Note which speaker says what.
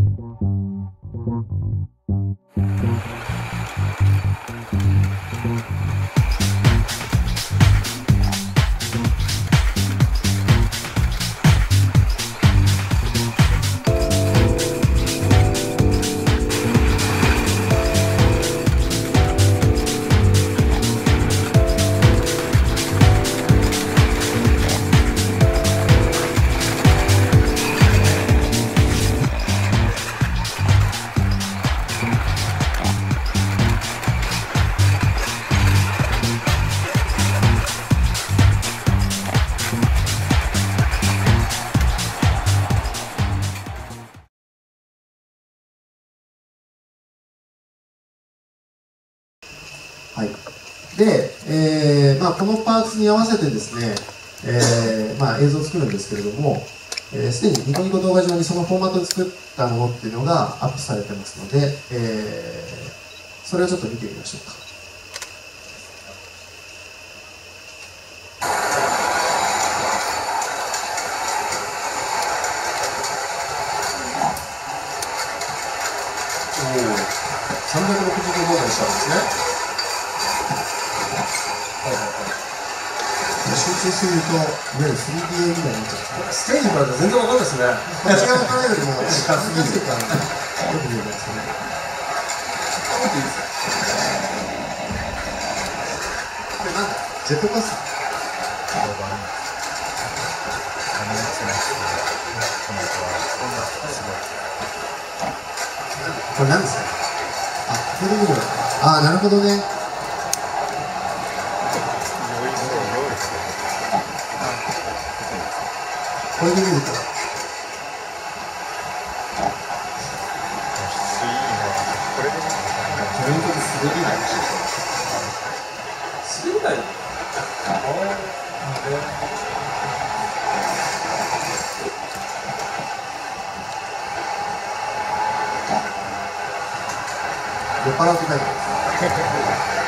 Speaker 1: はい、で、このパーツに合わせてですね、映像を作るんですけれども、すでにニコニコ動画上にそのフォーマットで作ったものっていうのがアップされてますので、それをちょっと見てみましょうか。360度動画にしたんですね。集中すると、いわゆる 3D みたいになっちゃう。
Speaker 2: ステージから全然わかんないですね。
Speaker 1: こっち側からよりも近すぎるから、よく見えますね。これなんだ、ジェットコースター。これ何ですか？あ、これで見る。あ、なるほどね。これで見ると。ジョイントで滑り台らしいです。
Speaker 2: 滑り台？
Speaker 1: 酔っ払ってないです。